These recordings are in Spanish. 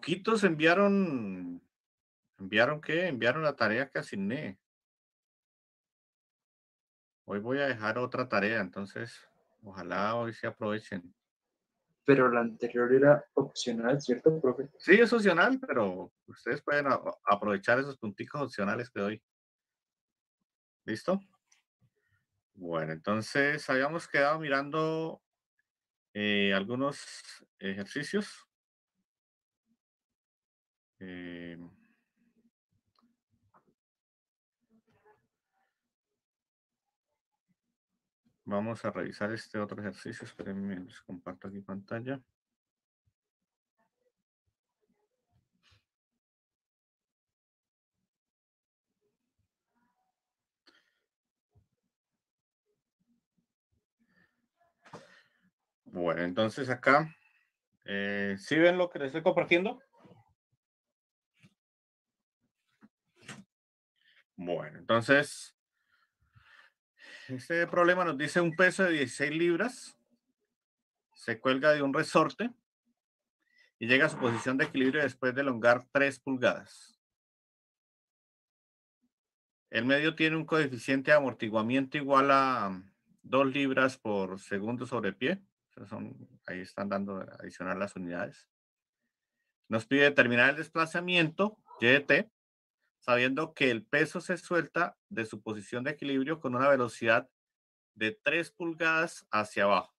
poquitos ¿enviaron qué? Enviaron la tarea que asigné. Hoy voy a dejar otra tarea, entonces ojalá hoy se aprovechen. Pero la anterior era opcional, ¿cierto, profe? Sí, es opcional, pero ustedes pueden aprovechar esos punticos opcionales que doy. ¿Listo? Bueno, entonces habíamos quedado mirando algunos ejercicios. Eh, Vamos a revisar este otro ejercicio. Espérenme, les comparto aquí pantalla. Bueno, entonces acá, ¿sí ven lo que les estoy compartiendo? Bueno, entonces, este problema nos dice un peso de 16 libras, se cuelga de un resorte y llega a su posición de equilibrio después de elongar 3 pulgadas. El medio tiene un coeficiente de amortiguamiento igual a 2 libras por segundo sobre pie. Ahí están dando adicional las unidades. Nos pide determinar el desplazamiento, y de t, sabiendo que el peso se suelta de su posición de equilibrio con una velocidad de 3 pulgadas hacia abajo.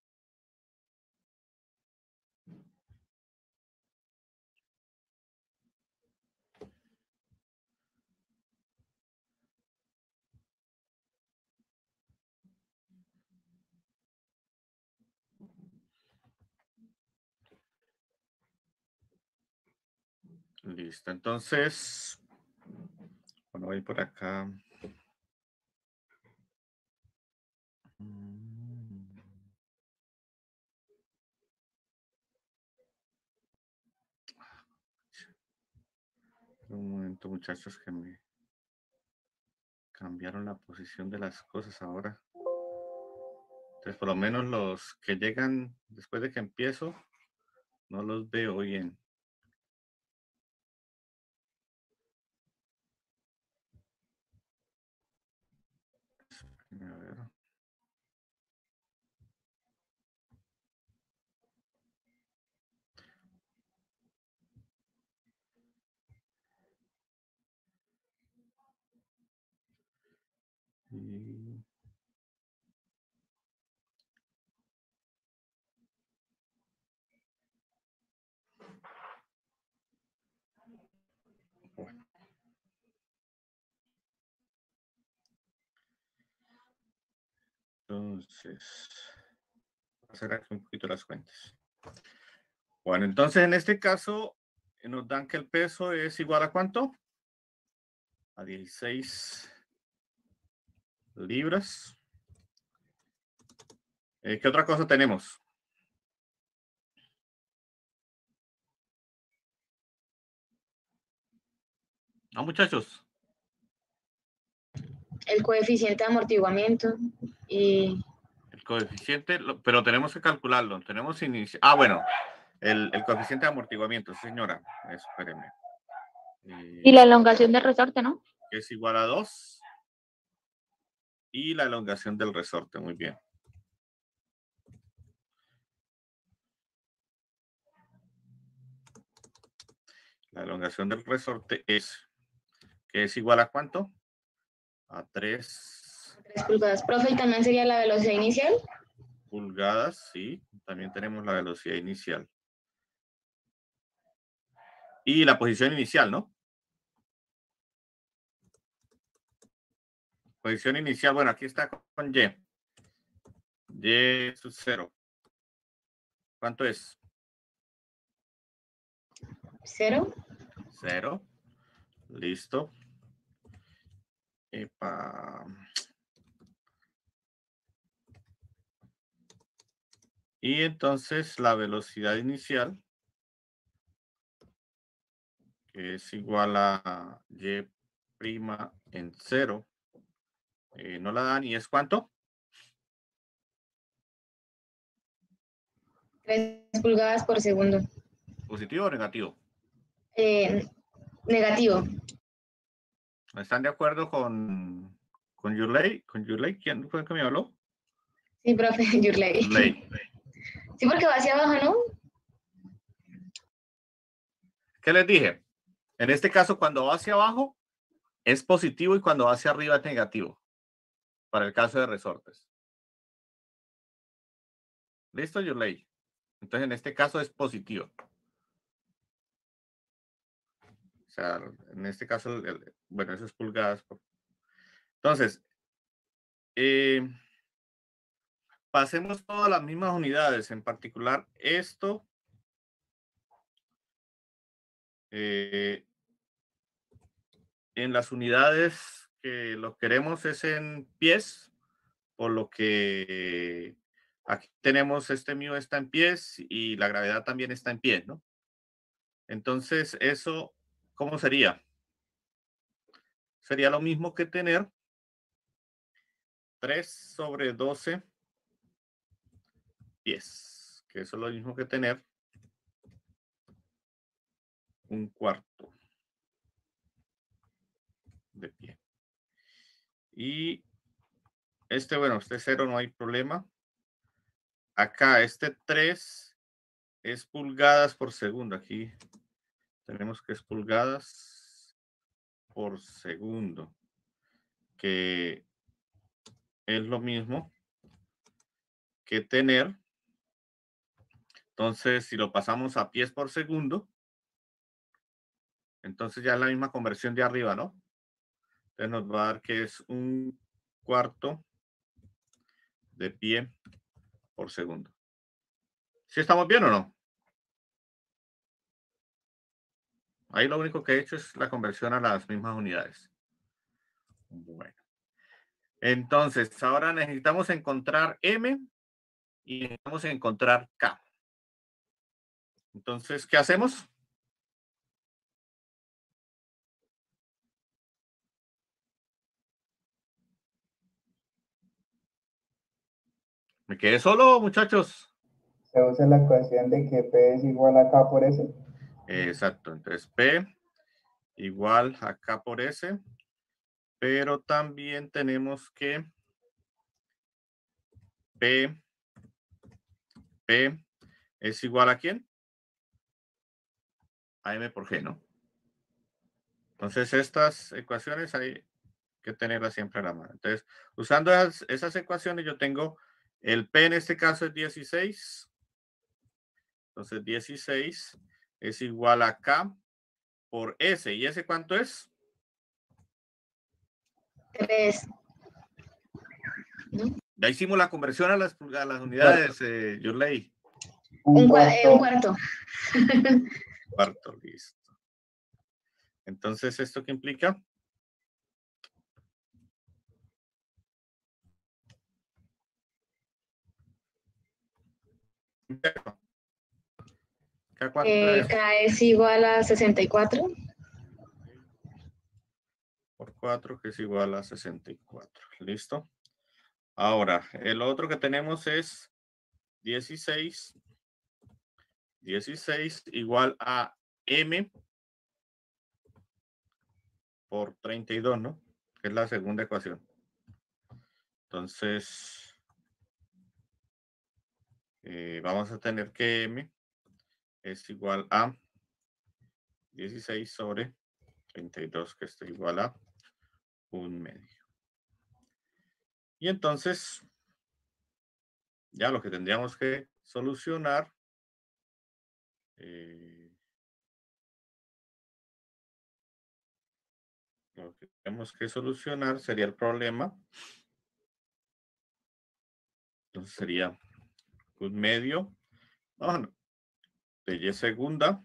Listo, entonces, bueno, voy por acá. Un momento, muchachos, que me cambiaron la posición de las cosas ahora. Entonces, por lo menos los que llegan después de que empiezo, no los veo bien. A ver. Y... Bueno. Entonces, voy a hacer aquí un poquito las cuentas. Bueno, entonces en este caso nos dan que el peso es igual a ¿cuánto? A 16 libras. ¿Qué otra cosa tenemos? No, muchachos. El coeficiente de amortiguamiento y... El coeficiente, pero tenemos que calcularlo. Tenemos Ah, bueno, el coeficiente de amortiguamiento, señora. Espéreme. Y la elongación del resorte, ¿no? Que es igual a 2. Y la elongación del resorte, muy bien. La elongación del resorte que es igual a ¿cuánto? A 3 pulgadas. Profe, ¿y también sería la velocidad inicial? pulgadas, sí. También tenemos la velocidad inicial. Y la posición inicial, ¿no? Posición inicial, bueno, aquí está con Y. Y sub 0. ¿Cuánto es? 0. 0. Listo. Epa. Y entonces la velocidad inicial, que es igual a Y' en 0, no la dan, ¿y es cuánto? 3 pulgadas por segundo. ¿Positivo o negativo? Negativo. ¿Están de acuerdo con Yurley? ¿Con Yurley? ¿Quién fue el que me habló? Sí, profe, Yurley. Yurley. Sí, porque va hacia abajo, ¿no? ¿Qué les dije? En este caso, cuando va hacia abajo, es positivo y cuando va hacia arriba es negativo. Para el caso de resortes. ¿Listo, Yurley? Entonces, en este caso es positivo. O sea, en este caso, bueno, eso es pulgadas. Entonces, pasemos todas las mismas unidades, en particular esto. En las unidades que lo queremos es en pies, por lo que aquí tenemos este mío está en pies y la gravedad también está en pies, ¿no? Entonces, eso, ¿cómo sería? Sería lo mismo que tener 3/12 pies, que eso es lo mismo que tener 1/4 de pie. Y bueno, este 0 no hay problema. Acá este 3 es pulgadas por segundo. Aquí tenemos que es pulgadas por segundo, que es lo mismo que tener. Entonces, si lo pasamos a pies por segundo, entonces ya es la misma conversión de arriba, ¿no? Entonces nos va a dar que es 1/4 de pie por segundo. ¿Sí estamos bien o no? Ahí lo único que he hecho es la conversión a las mismas unidades. Bueno. Entonces, ahora necesitamos encontrar M y necesitamos encontrar K. Entonces, ¿qué hacemos? ¿Me quedé solo, muchachos? Se usa la ecuación de que P es igual a K por S. Exacto. Entonces, P igual a K por S. Pero también tenemos que P es igual ¿a quién? A M por G, ¿no? Entonces, estas ecuaciones hay que tenerlas siempre a la mano. Entonces, usando esas ecuaciones, yo tengo el P en este caso es 16. Entonces, 16 es igual a K por S. ¿Y S cuánto es? 3. Ya hicimos la conversión a las unidades, Yurley. Un cuarto. Cuarto, listo. Entonces, ¿esto qué implica? K es igual a 64. Por 4, que es igual a 64. ¿Listo? Ahora, el otro que tenemos es 16. 16 igual a M por 32, ¿no? Que es la segunda ecuación. Entonces, vamos a tener que M es igual a 16 sobre 32, que está igual a 1/2. Y entonces, ya lo que tendríamos que solucionar lo que tenemos que solucionar sería el problema. Entonces sería 1/2 de Y segunda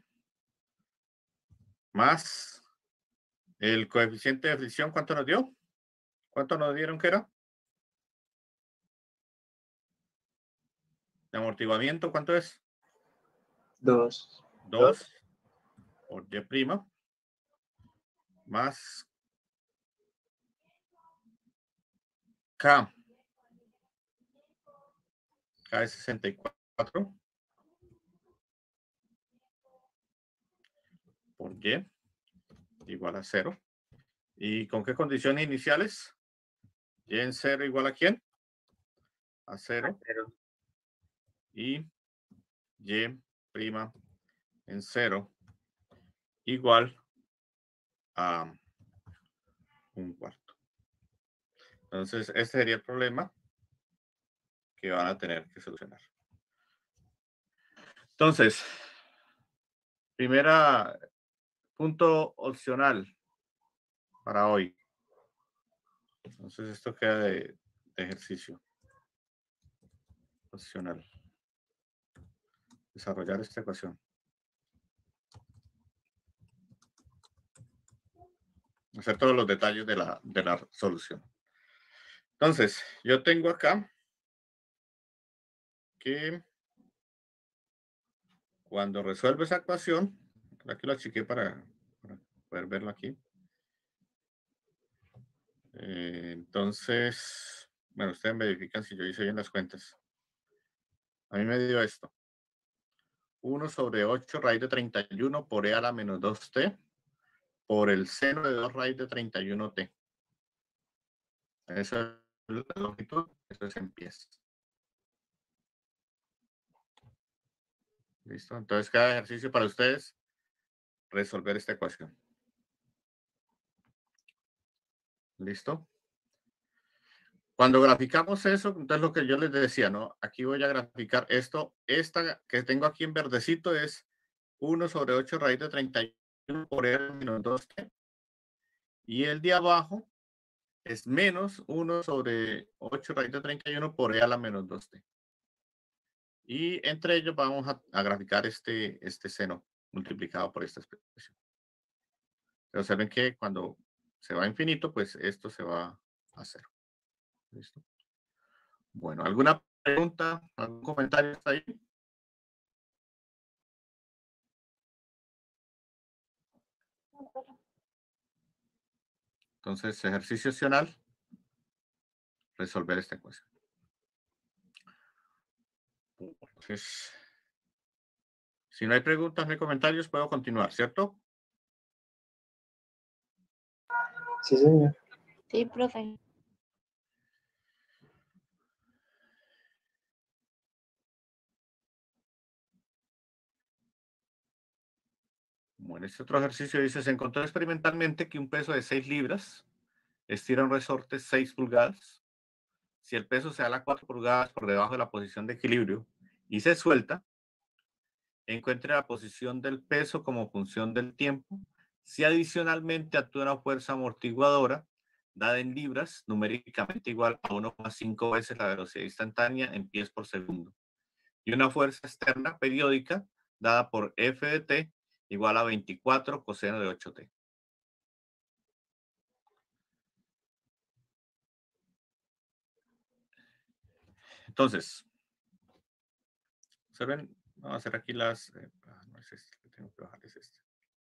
más el coeficiente de fricción. ¿Cuánto nos dio? ¿Cuánto nos dieron que era? De amortiguamiento, ¿cuánto es? 2. 2 por Y' más K. K es 64 por y igual a 0. ¿Y con qué condiciones iniciales? Y en 0 igual a ¿quién? A 0. Y y' en 0 igual a 1/4. Entonces, este sería el problema que van a tener que solucionar. Entonces, primera punto opcional para hoy. Entonces, esto queda de ejercicio opcional. Desarrollar esta ecuación. Hacer todos los detalles de la solución. Entonces, yo tengo acá que cuando resuelvo esa ecuación, aquí lo achiqué para poder verlo aquí. Entonces, bueno, ustedes me verifican si yo hice bien las cuentas. A mí me dio esto. 1/8 raíz de 31 por e a la menos 2t por el seno de 2 raíz de 31t. Esa es la longitud, eso es en pies. ¿Listo? Entonces, cada ejercicio para ustedes, resolver esta ecuación. ¿Listo? Cuando graficamos eso, entonces lo que yo les decía, ¿no? Aquí voy a graficar esto. Esta que tengo aquí en verdecito es 1/8 raíz de 31 por e a la menos 2t. Y el de abajo es menos 1/8 raíz de 31 por e a la menos 2t. Y entre ellos vamos a graficar este seno multiplicado por esta expresión. Observen que cuando se va a infinito, pues esto se va a 0. ¿Listo? Bueno, ¿alguna pregunta? ¿Algún comentario hasta ahí? Entonces, ejercicio opcional, resolver esta ecuación. Entonces, si no hay preguntas ni comentarios, puedo continuar, ¿cierto? Sí, señor. Sí, profe. Bueno, este otro ejercicio dice, se encontró experimentalmente que un peso de 6 libras estira un resorte 6 pulgadas. Si el peso se ala 4 pulgadas por debajo de la posición de equilibrio y se suelta, encuentre la posición del peso como función del tiempo. Si adicionalmente actúa una fuerza amortiguadora, dada en libras, numéricamente igual a 1,5 veces la velocidad instantánea en pies por segundo. Y una fuerza externa periódica, dada por F de t, igual a 24 coseno de 8t. Entonces, observen, vamos a hacer aquí las... no es este, que tengo que bajar, es este.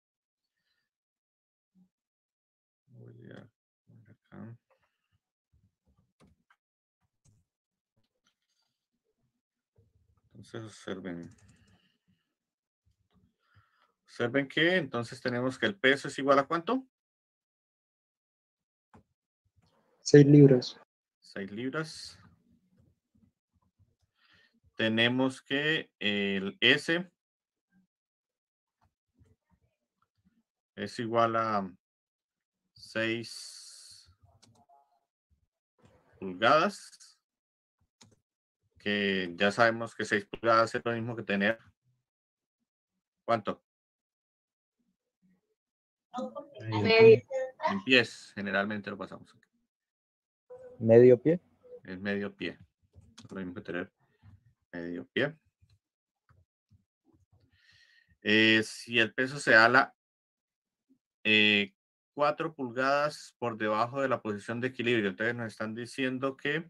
Voy a poner acá. Entonces, observen que entonces tenemos que el peso es igual a ¿cuánto? 6 libras. 6 libras. Tenemos que el S es igual a 6 pulgadas, que ya sabemos que 6 pulgadas es lo mismo que tener, ¿cuánto? Medio. En pies, generalmente lo pasamos. ¿Medio pie? Es medio pie. Es lo mismo que tener medio pie. Si el peso se ala 4 pulgadas por debajo de la posición de equilibrio, entonces nos están diciendo que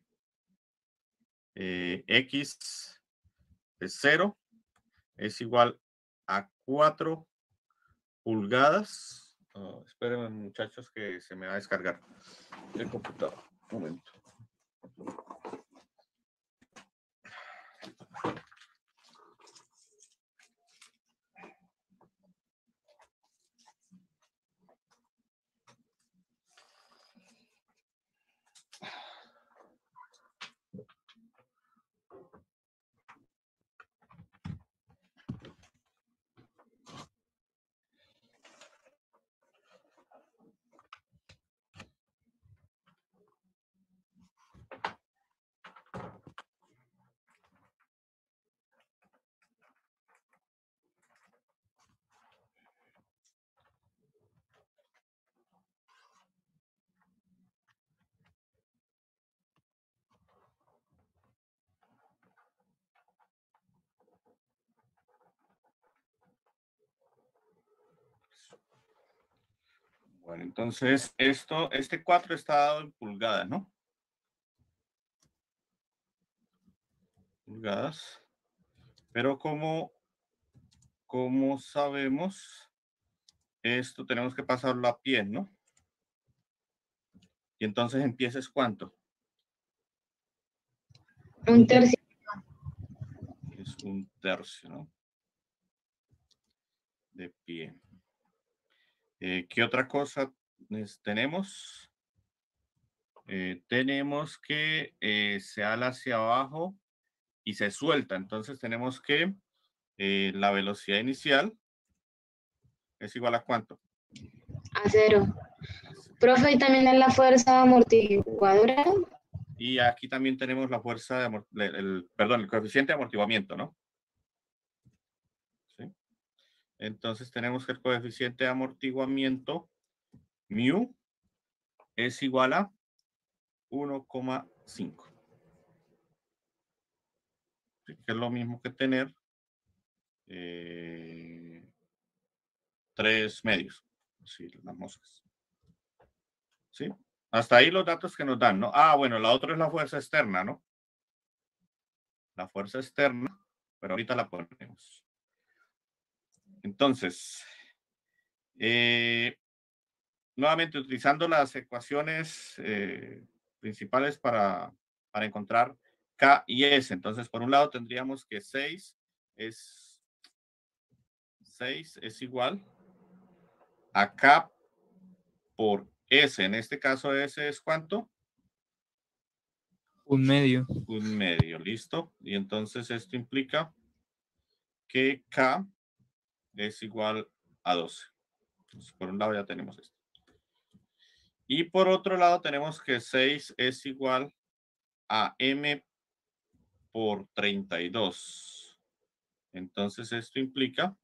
X de 0 es igual a 4 pulgadas. Oh, espérenme, muchachos, que se me va a descargar el computador. Un momento. Bueno, entonces este 4 está dado en pulgadas, ¿no? Pulgadas. Pero como sabemos, esto tenemos que pasarlo a pies, ¿no? Y entonces en pies es ¿cuánto? 1/3. Es 1/3, ¿no? De pie. ¿Qué otra cosa tenemos? Tenemos que se ala hacia abajo y se suelta. Entonces tenemos que la velocidad inicial es igual a ¿cuánto? A 0. Profe, y también es la fuerza amortiguadora. Y aquí también tenemos la fuerza de el coeficiente de amortiguamiento, ¿no? ¿Sí? Entonces tenemos que el coeficiente de amortiguamiento mu es igual a 1,5. Que es lo mismo que tener 3 medios. Sí, las moscas. ¿Sí? Hasta ahí los datos que nos dan, ¿no? Ah, bueno, la otra es la fuerza externa, ¿no? La fuerza externa, pero ahorita la ponemos. Entonces, nuevamente utilizando las ecuaciones principales para encontrar K y S. Entonces, por un lado tendríamos que 6 es igual a K por S. En este caso, S es ¿cuánto? 1/2. 1/2, listo. Y entonces esto implica que K es igual a 12. Entonces, por un lado ya tenemos esto. Y por otro lado tenemos que 6 es igual a M por 32. Entonces esto implica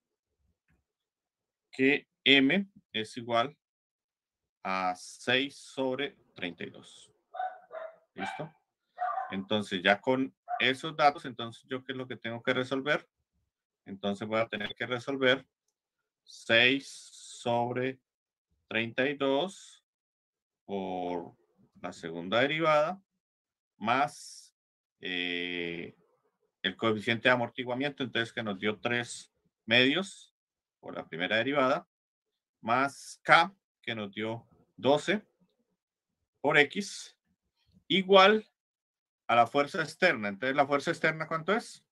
que M es igual a 6 sobre 32. ¿Listo? Entonces ya con esos datos, entonces yo qué es lo que tengo que resolver. Entonces voy a tener que resolver 6 sobre 32 por la segunda derivada más el coeficiente de amortiguamiento, entonces que nos dio 3 medios por la primera derivada, más K, que nos dio 12 por X, igual a la fuerza externa. Entonces, ¿la fuerza externa cuánto es?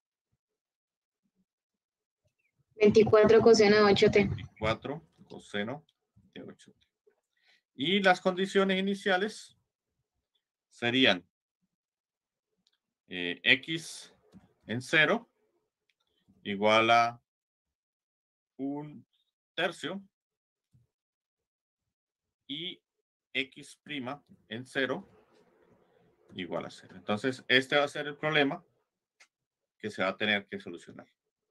24 coseno de 8t. 24 coseno de 8t. Y las condiciones iniciales serían X en 0 igual a 1/3 y X' en 0 igual a 0. Entonces, este va a ser el problema que se va a tener que solucionar.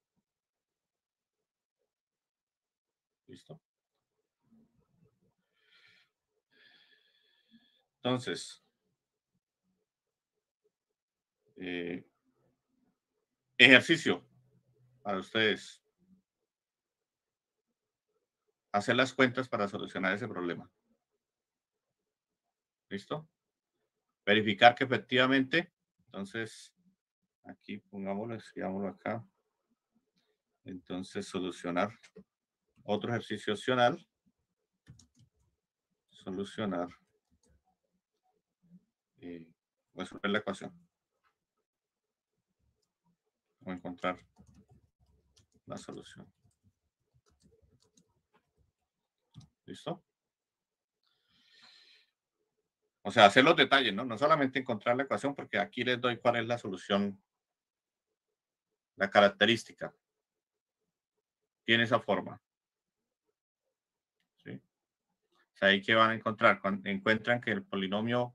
¿Listo? Entonces, ejercicio para ustedes. Hacer las cuentas para solucionar ese problema. ¿Listo? Verificar que efectivamente, entonces, aquí pongámoslo, escribámoslo acá. Entonces, solucionar. Otro ejercicio opcional. Solucionar. Resolver la ecuación. O encontrar la solución. ¿Listo? O sea, hacer los detalles, ¿no? No solamente encontrar la ecuación, porque aquí les doy cuál es la solución, la característica. Tiene esa forma. ¿Sí? O sea, ahí que van a encontrar. Cuando encuentran que el polinomio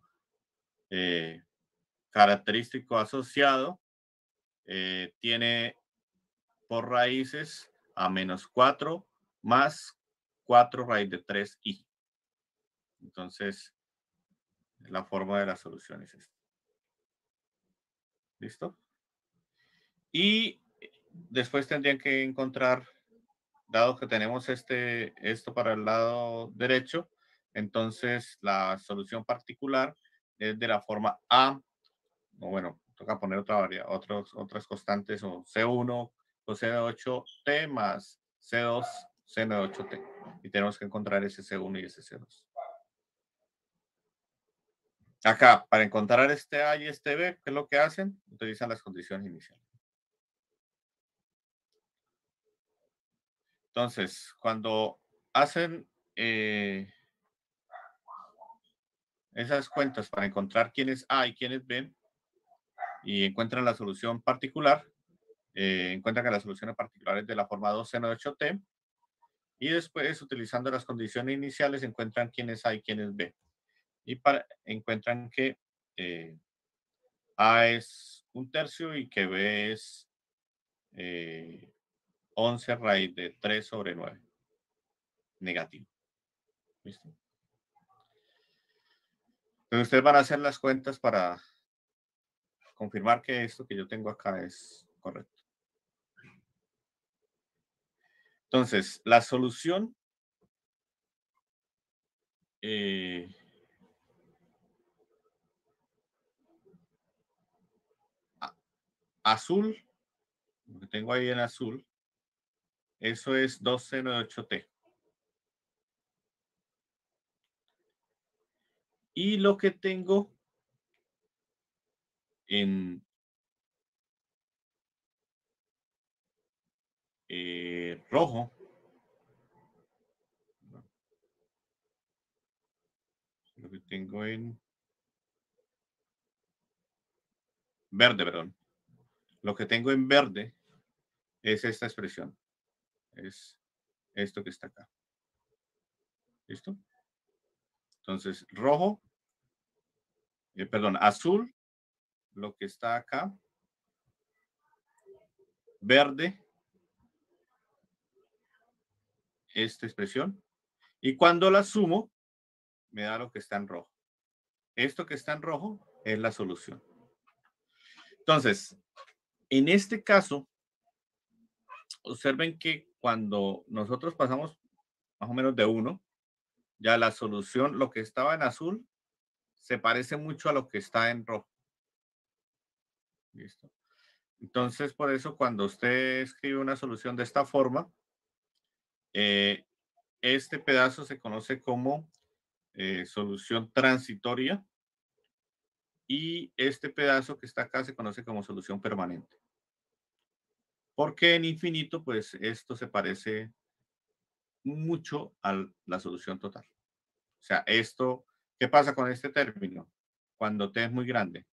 característico asociado tiene por raíces a menos 4 más 4 raíz de 3i. Entonces, la forma de la solución es esta. ¿Listo? Y después tendrían que encontrar, dado que tenemos esto para el lado derecho, entonces la solución particular es de la forma A, o bueno, toca poner otras constantes, o C1 coseno de 8t más C2 seno de 8t. Y tenemos que encontrar ese C1 y ese C2. Acá, para encontrar este A y este B, ¿qué es lo que hacen? Utilizan las condiciones iniciales. Entonces, cuando hacen esas cuentas para encontrar quién es A y quién es B, y encuentran la solución particular, encuentran que la solución particular es de la forma 2 seno de 8t, y después, utilizando las condiciones iniciales, encuentran quién es A y quién es B. Y encuentran que A es 1/3 y que B es 11 raíz de 3 sobre 9. Negativo. ¿Listo? Entonces ustedes van a hacer las cuentas para confirmar que esto que yo tengo acá es correcto. Entonces, la solución azul, lo que tengo ahí en azul, eso es 2 seno de 8t. Y lo que tengo en rojo, lo que tengo en verde, perdón. Lo que tengo en verde es esta expresión. Es esto que está acá. ¿Listo? Entonces, rojo, perdón, azul, lo que está acá. Verde, esta expresión. Y cuando la sumo, me da lo que está en rojo. Esto que está en rojo es la solución. Entonces, en este caso, observen que cuando nosotros pasamos más o menos de 1, ya la solución, lo que estaba en azul, se parece mucho a lo que está en rojo. ¿Listo? Entonces, por eso, cuando usted escribe una solución de esta forma, este pedazo se conoce como solución transitoria, y este pedazo que está acá se conoce como solución permanente. Porque en infinito, pues esto se parece mucho a la solución total. O sea, esto, ¿qué pasa con este término? Cuando t es muy grande.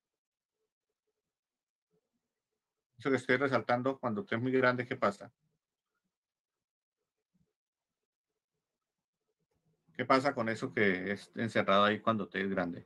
Eso que estoy resaltando, cuando t es muy grande, ¿qué pasa? ¿Qué pasa con eso que es encerrado ahí cuando t es grande?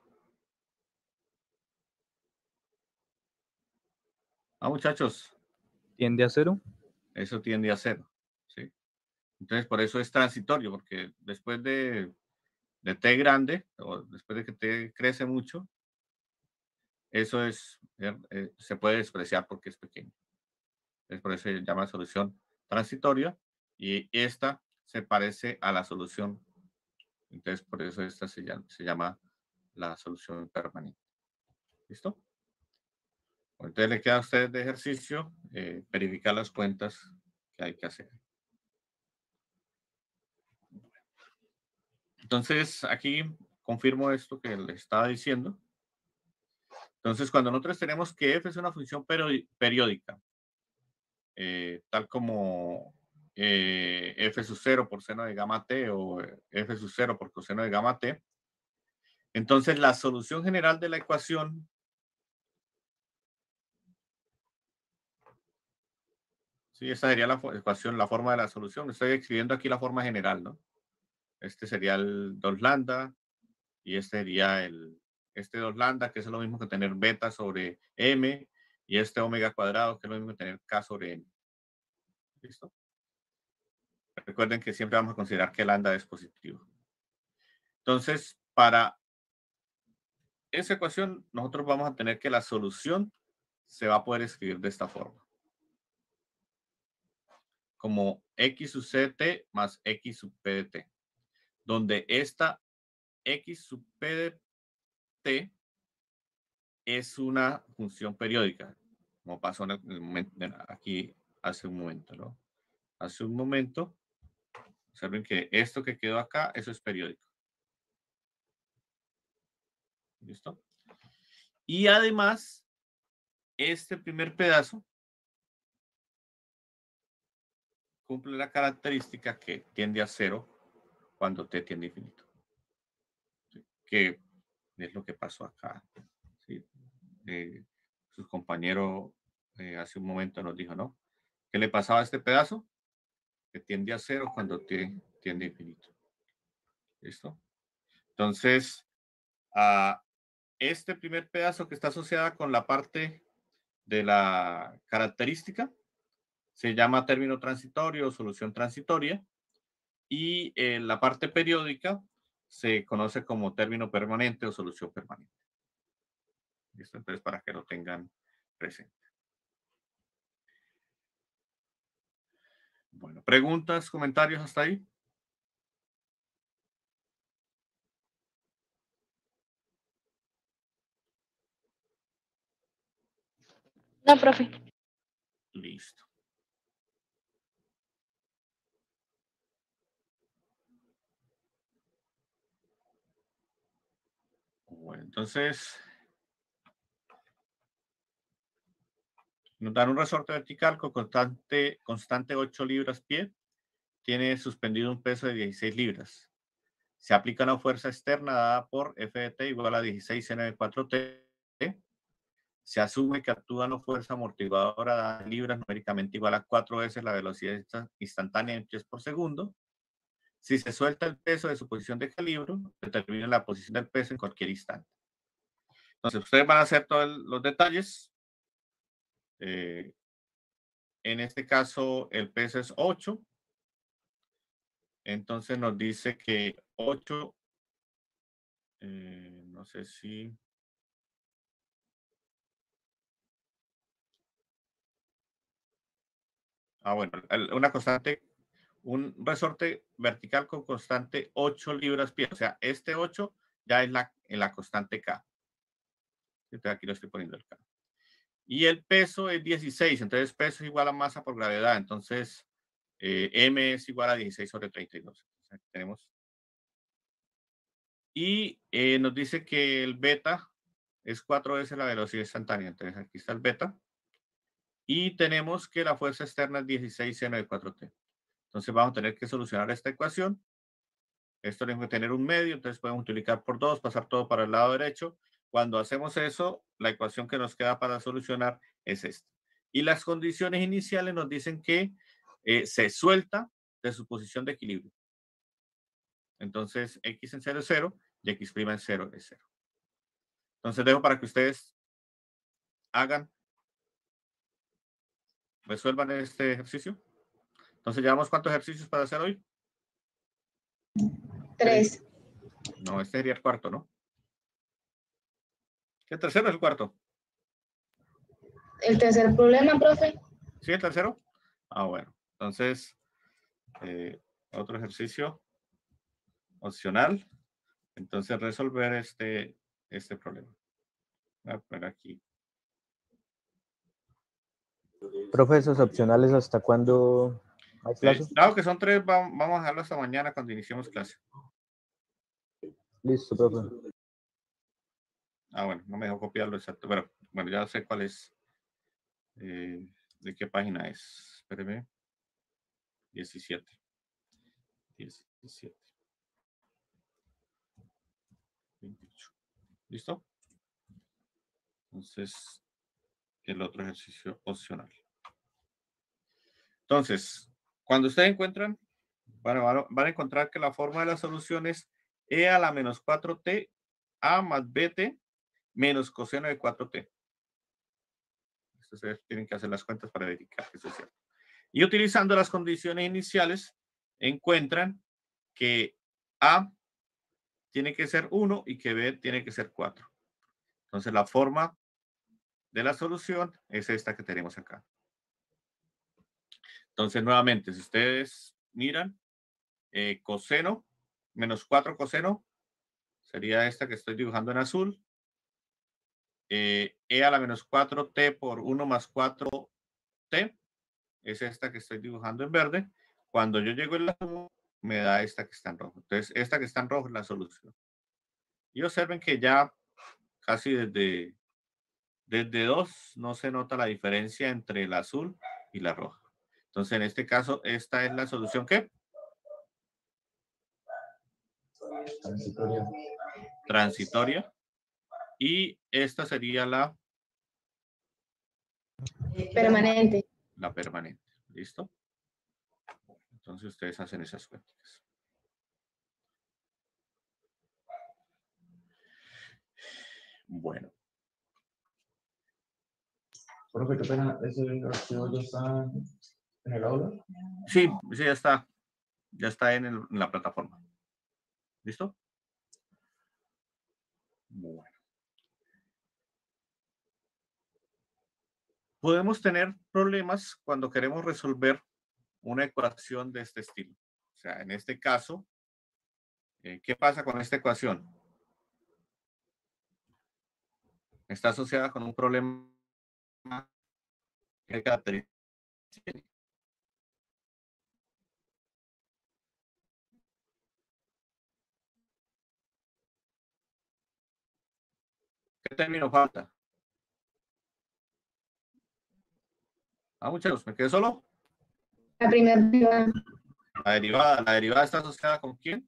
Ah, muchachos. ¿Tiende a 0? Eso tiende a 0. ¿Sí? Entonces, por eso es transitorio, porque después de t grande, o después de que t crece mucho, eso es, se puede despreciar porque es pequeño. Es por eso se llama solución transitoria, y esta se parece a la solución. Entonces, por eso esta se llama la solución permanente. ¿Listo? Entonces, le queda a usted de ejercicio verificar las cuentas que hay que hacer. Entonces, aquí confirmo esto que le estaba diciendo. Entonces, cuando nosotros tenemos que f es una función periódica, tal como f sub 0 por seno de gamma t o f sub 0 por coseno de gamma t, entonces la solución general de la ecuación sí, esa sería la ecuación, la forma de la solución. Estoy escribiendo aquí la forma general, ¿no? Este sería el 2 lambda, y este sería este 2 lambda, que es lo mismo que tener beta sobre m, y este omega cuadrado, que es lo mismo que tener k sobre m. ¿Listo? Recuerden que siempre vamos a considerar que lambda es positivo. Entonces, para esa ecuación, nosotros vamos a tener que la solución se va a poder escribir de esta forma. Como x sub ct más x sub p de t, donde esta X sub P de T es una función periódica, como pasó en el momento, aquí hace un momento, ¿no? Hace un momento, observen que esto que quedó acá, eso es periódico. ¿Listo? Y además, este primer pedazo cumple la característica que tiende a cero cuando t tiende a infinito. ¿Sí? Que es lo que pasó acá. ¿Sí? Su compañero hace un momento nos dijo, ¿no? ¿Qué le pasaba a este pedazo? Que tiende a cero cuando t tiende a infinito. ¿Listo? Entonces, este primer pedazo que está asociado con la parte de la característica se llama término transitorio o solución transitoria, y la parte periódica se conoce como término permanente o solución permanente. ¿Listo? Entonces, para que lo tengan presente. Bueno, preguntas, comentarios hasta ahí. No, profe. Listo. Bueno, entonces nos dan un resorte vertical con constante 8 libras pie. Tiene suspendido un peso de 16 libras. Se aplica una fuerza externa dada por F de T igual a 16 N de 4T. Se asume que actúa una fuerza amortiguadora dada en libras numéricamente igual a 4 veces la velocidad instantánea en pies por segundo. Si se suelta el peso de su posición de equilibrio, determina la posición del peso en cualquier instante. Entonces, ustedes van a hacer todos los detalles. En este caso, el peso es 8. Entonces nos dice que 8, no sé si... bueno, una constante, un resorte vertical con constante 8 libras pie. O sea, este 8 ya es en la constante K. Entonces aquí lo estoy poniendo el K. Y el peso es 16. Entonces peso es igual a masa por gravedad. Entonces M es igual a 16 sobre 32. Entonces, aquí tenemos. Y nos dice que el beta es 4 veces la velocidad instantánea. Entonces aquí está el beta. Y tenemos que la fuerza externa es 16 seno de 4t. Entonces vamos a tener que solucionar esta ecuación. Esto tenemos que tener un medio, entonces podemos multiplicar por 2, pasar todo para el lado derecho. Cuando hacemos eso, la ecuación que nos queda para solucionar es esta. Y las condiciones iniciales nos dicen que se suelta de su posición de equilibrio. Entonces, x en 0 es 0 y x' en 0 es 0. Entonces dejo para que ustedes hagan, resuelvan este ejercicio. Entonces, ¿llevamos cuántos ejercicios para hacer hoy? 3. No, este sería el cuarto, ¿no? ¿El tercero es el cuarto? El tercer problema, profe. ¿Sí, el tercero? Bueno. Entonces, otro ejercicio opcional. Entonces, resolver este problema. Voy a poner aquí. Profesores opcionales, ¿hasta cuándo hay plazo? Dado que son 3, vamos a dejarlo hasta mañana cuando iniciemos clase. Listo, profe. Bueno, no me dejó copiarlo exacto, pero bueno, ya sé cuál es. ¿De qué página es? Espéreme. 17. 17. 28. ¿Listo? Entonces, el otro ejercicio opcional. Entonces, cuando ustedes encuentran, van a encontrar que la forma de la solución es e a la menos 4t a más bt menos coseno de 4t. Ustedes tienen que hacer las cuentas para verificar que eso es cierto. Y utilizando las condiciones iniciales, encuentran que a tiene que ser 1 y que b tiene que ser 4. Entonces, la forma de la solución es esta que tenemos acá. Entonces, nuevamente, si ustedes miran, coseno, menos 4 coseno, sería esta que estoy dibujando en azul. E a la menos 4t por 1 más 4t es esta que estoy dibujando en verde. Cuando yo llego en la suma, me da esta que está en rojo. Entonces, esta que está en rojo es la solución. Y observen que ya casi desde 2 no se nota la diferencia entre el azul y la roja. Entonces, en este caso, esta es la solución ¿qué? Transitoria. Transitoria. Y esta sería la Permanente. permanente. ¿Listo? Entonces, ustedes hacen esas cuentas. Bueno. Profe, qué pena, ¿ese archivo ya está en el aula? Sí, sí, ya está. Ya está en la plataforma. ¿Listo? Bueno. Podemos tener problemas cuando queremos resolver una ecuación de este estilo. O sea, en este caso, ¿qué pasa con esta ecuación? Está asociada con un problema que caracteriza. ¿Qué término falta? Muchachos, ¿me quedé solo? La primera derivada. La derivada está asociada ¿con quién?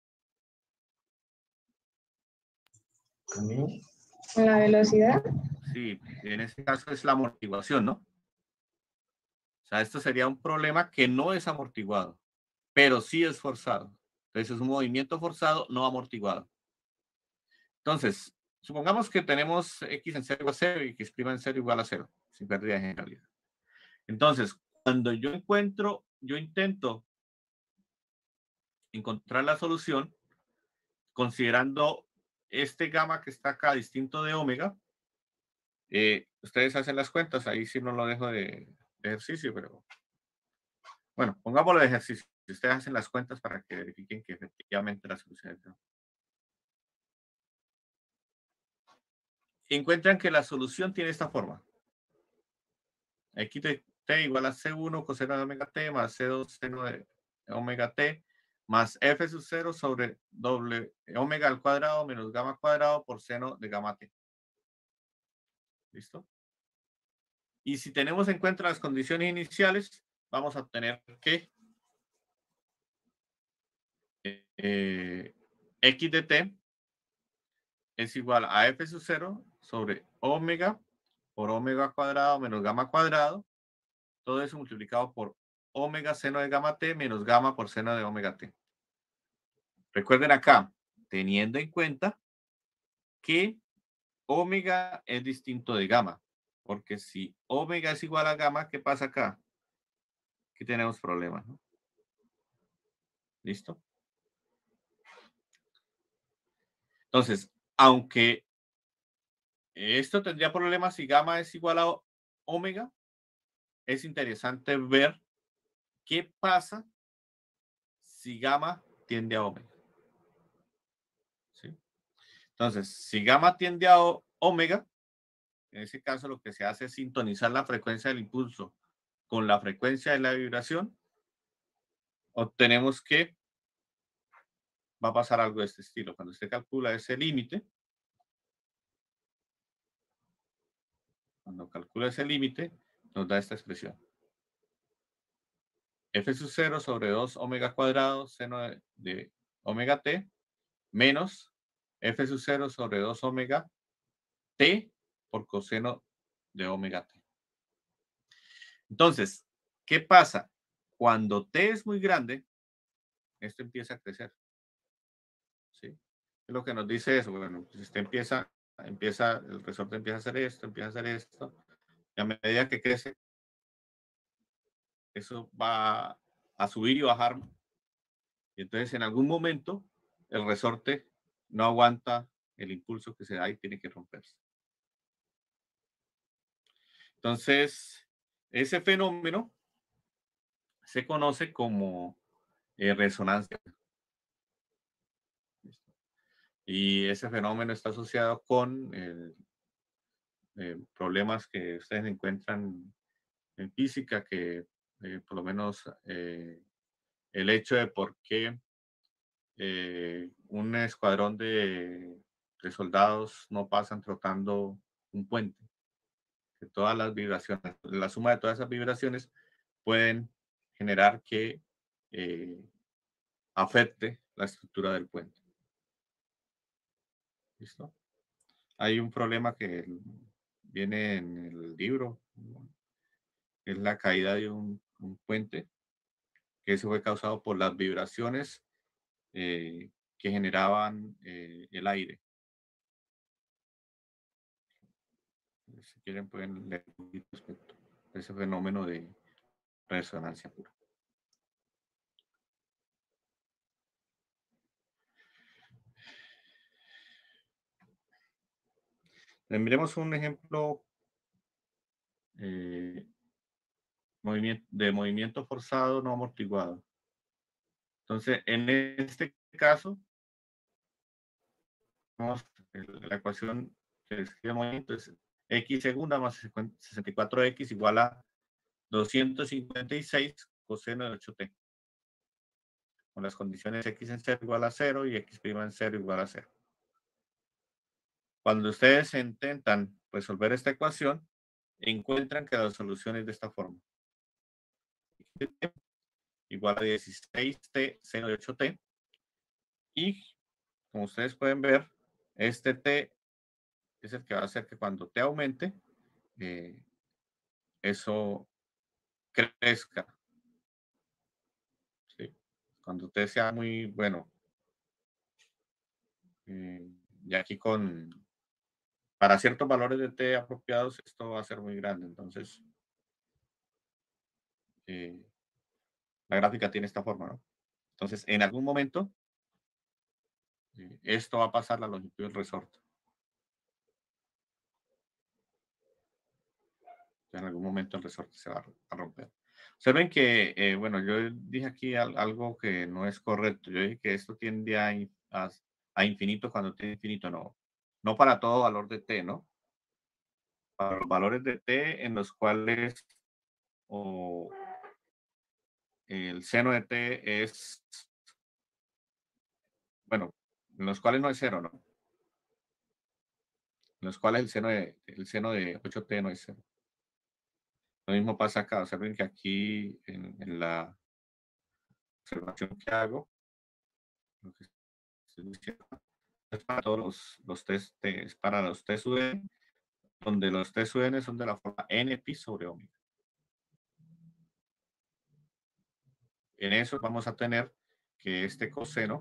¿Conmigo? Con la velocidad. Sí, en este caso es la amortiguación, ¿no? O sea, esto sería un problema que no es amortiguado, pero sí es forzado. Entonces es un movimiento forzado no amortiguado. Entonces, supongamos que tenemos x en 0 igual a 0 y x' en 0 igual a 0, sin pérdida de generalidad. Entonces, cuando yo intento encontrar la solución, considerando este gamma que está acá distinto de omega, ustedes hacen las cuentas, ahí sí no lo dejo de ejercicio, pero bueno, pongámoslo de ejercicio. Ustedes hacen las cuentas para que verifiquen que efectivamente la solución es no. Encuentran que la solución tiene esta forma. X de t igual a C1 coseno de omega t más C2 seno de omega t más f sub 0 sobre doble omega al cuadrado menos gamma cuadrado por seno de gamma t. ¿Listo? Y si tenemos en cuenta las condiciones iniciales, vamos a obtener que x de t es igual a f sub 0 sobre omega por omega cuadrado menos gamma cuadrado. Todo eso multiplicado por omega seno de gamma t menos gamma por seno de omega t. Recuerden acá, teniendo en cuenta que omega es distinto de gamma. Porque si omega es igual a gamma, ¿qué pasa acá? Aquí tenemos problemas, ¿no? ¿Listo? Entonces, aunque esto tendría problemas si gamma es igual a omega, es interesante ver qué pasa si gamma tiende a omega. ¿Sí? Entonces, si gamma tiende a omega, en ese caso lo que se hace es sintonizar la frecuencia del impulso con la frecuencia de la vibración. Obtenemos que va a pasar algo de este estilo. Cuando usted calcula ese límite, nos da esta expresión. F sub 0 sobre 2 omega cuadrado seno de omega t menos F sub 0 sobre 2 omega t por coseno de omega t. Entonces, ¿qué pasa? Cuando t es muy grande, esto empieza a crecer. ¿Sí? Es lo que nos dice eso. Bueno, pues usted el resorte empieza a hacer esto, y a medida que crece, eso va a subir y bajar. Y entonces, en algún momento, el resorte no aguanta el impulso que se da y tiene que romperse. Entonces, ese fenómeno se conoce como resonancia. Y ese fenómeno está asociado con problemas que ustedes encuentran en física, que por lo menos el hecho de por qué un escuadrón de soldados no pasan trotando un puente, que todas las vibraciones, la suma de todas esas vibraciones pueden generar que eh, afecte la estructura del puente. ¿Listo? Hay un problema que viene en el libro, ¿no? Es la caída de un puente, que eso fue causado por las vibraciones que generaban el aire. Si quieren pueden leer un poquito respecto a ese fenómeno de resonancia pura. Miremos un ejemplo de movimiento forzado no amortiguado. Entonces, en este caso, la ecuación que describe el movimiento es x segunda más 64x igual a 256 coseno de 8t, con las condiciones x en 0 igual a 0 y x' en 0 igual a 0. Cuando ustedes intentan resolver esta ecuación, encuentran que la solución es de esta forma. Igual a 16t seno de 8t. Y como ustedes pueden ver, este t es el que va a hacer que cuando t aumente, eso crezca. ¿Sí? Cuando t sea muy bueno. Y aquí para ciertos valores de t apropiados, esto va a ser muy grande. Entonces, la gráfica tiene esta forma, ¿no? Entonces, en algún momento, esto va a pasar la longitud del resorte. En algún momento el resorte se va a romper. Observen que, bueno, yo dije aquí algo que no es correcto. Yo dije que esto tiende a infinito cuando tiene infinito. No, no para todo valor de t, ¿no? Para los valores de t en los cuales el seno de t es, bueno, en los cuales no es cero, ¿no? En los cuales el seno de 8t no es cero. Lo mismo pasa acá. Observen que aquí en la observación que hago, lo que estoy diciendo, es para todos los test, para los test UN, donde los test UN son de la forma npi sobre omega. En eso vamos a tener que este coseno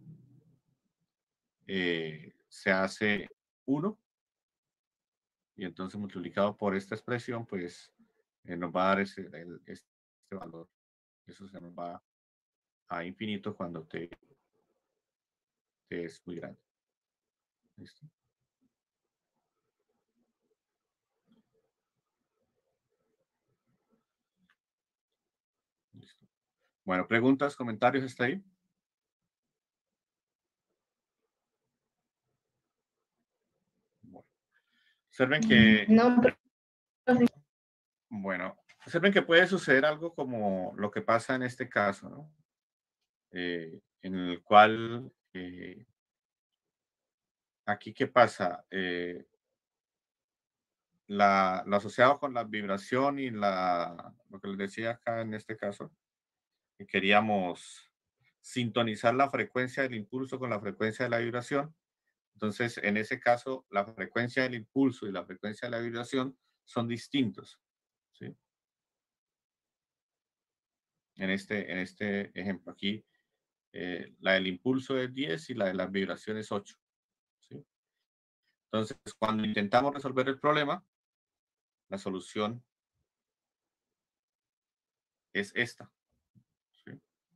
se hace 1 y entonces multiplicado por esta expresión, pues nos va a dar este valor. Eso se nos va a infinito cuando t es muy grande. ¿Listo? Listo. Bueno, preguntas, comentarios, ¿está ahí? Bueno. Observen que... No, profe. Bueno, observen que puede suceder algo como lo que pasa en este caso, ¿no? En el cual, aquí, ¿qué pasa? Lo asociado con la vibración y lo que les decía acá en este caso, que queríamos sintonizar la frecuencia del impulso con la frecuencia de la vibración. Entonces, en ese caso, la frecuencia del impulso y la frecuencia de la vibración son distintos, ¿sí? En este ejemplo aquí, la del impulso es 10 y la de las vibraciones 8, ¿sí? Entonces, cuando intentamos resolver el problema, la solución es esta, ¿sí?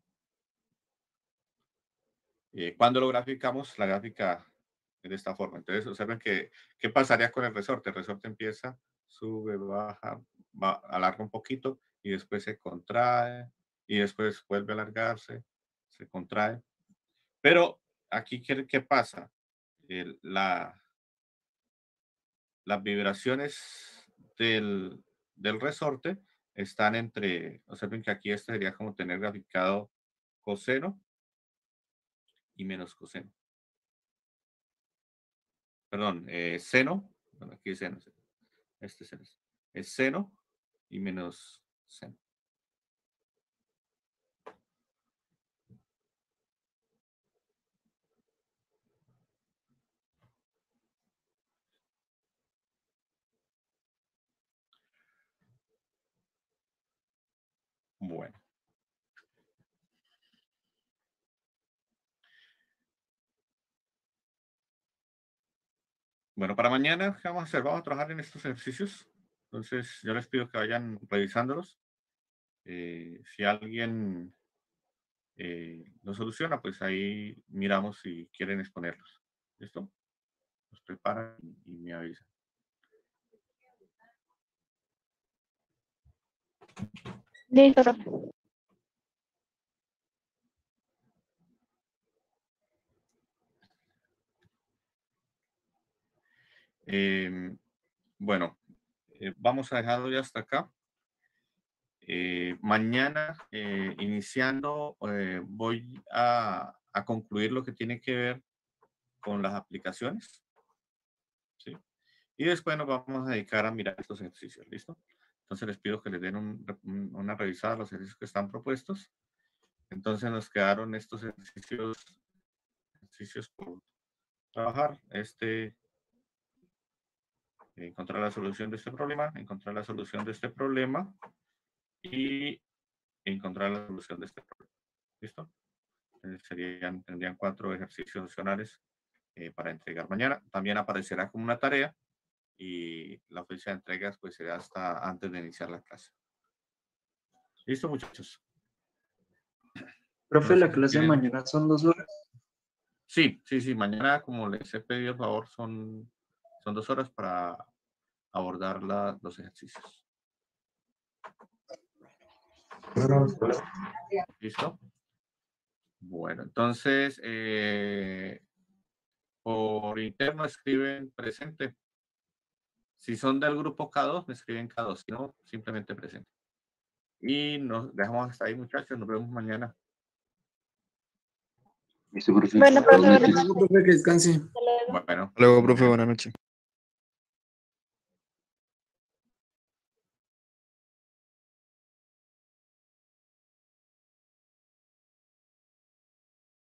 Cuando lo graficamos, la gráfica es de esta forma. Entonces, observen qué pasaría con el resorte. El resorte empieza, sube, baja, alarga un poquito y después se contrae y después vuelve a alargarse, se contrae. Pero aquí, ¿qué pasa? las vibraciones del resorte están entre, observen que aquí este sería como tener graficado coseno y menos coseno. Perdón, seno, bueno, aquí es seno, este es seno y menos seno. Bueno. Bueno, para mañana, ¿qué vamos a hacer? Vamos a trabajar en estos ejercicios. Entonces, yo les pido que vayan revisándolos. Si alguien lo soluciona, pues ahí miramos si quieren exponerlos. ¿Listo? Los preparan y me avisan. Listo, profe. Bueno, vamos a dejarlo ya hasta acá. Mañana, iniciando, voy a concluir lo que tiene que ver con las aplicaciones. ¿Sí? Y después nos vamos a dedicar a mirar estos ejercicios. ¿Listo? Entonces les pido que les den una revisada a los ejercicios que están propuestos. Entonces nos quedaron estos ejercicios por trabajar. Encontrar la solución de este problema, encontrar la solución de este problema y encontrar la solución de este problema. ¿Listo? Tendrían 4 ejercicios opcionales para entregar mañana. También aparecerá como una tarea y la fecha de entregas pues será hasta antes de iniciar la clase. ¿Listo, muchachos? Profe, la clase de mañana son 2 horas. Sí. Mañana, como les he pedido el favor, son 2 horas para abordar los ejercicios. ¿Listo? Bueno, entonces, por interno escriben presente. Si son del grupo K2, me escriben K2, si no, simplemente presente. Y nos dejamos hasta ahí, muchachos. Nos vemos mañana. Listo, profe. Bueno, profe, buenas Luego, profe, que descanse. noches. Bueno. Luego, profe, buenas noches.